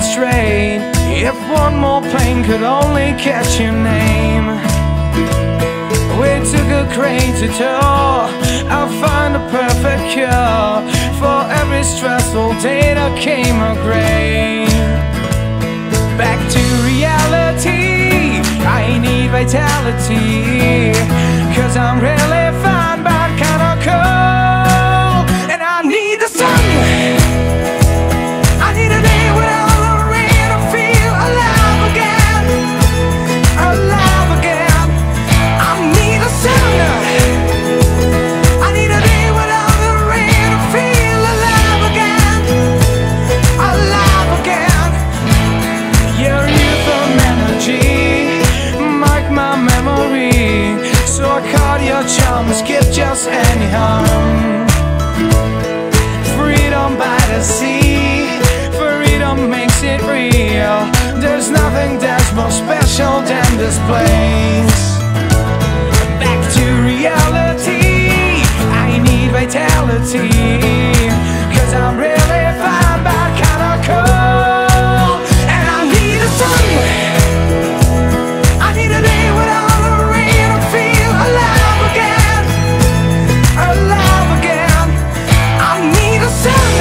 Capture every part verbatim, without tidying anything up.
straight. If one more plane could only catch your name. We took a crane to tour, I'll find a perfect cure. For every stressful day there came a gray. Back to reality, I need vitality, cause I'm really fine but kinda cold. And I need the sun, I need a day without the rain to feel alive again, alive again. I need the sun, I need a day without the rain to feel alive again, alive again. Your youth and energy mark my memory, so I caught your charm and skipped just any harm. Freedom by the sea, freedom makes it real. There's nothing that's more special than this place. Back to reality, I need vitality, cause I'm really fine but kinda cold. And I need the sun, I need a day without the rain to feel alive again, alive again. I need the sun,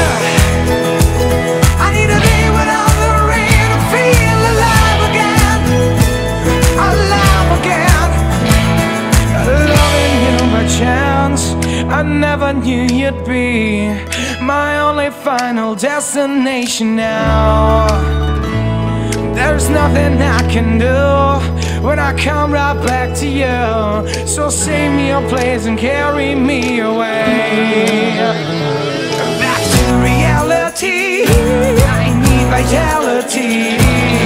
I need a day without the rain to feel alive again, alive again. Loving you by chance, I never knew you'd be my only final destination now. There's nothing I can do when I come right back to you, so save me your place and carry me away. Back to reality, I need vitality,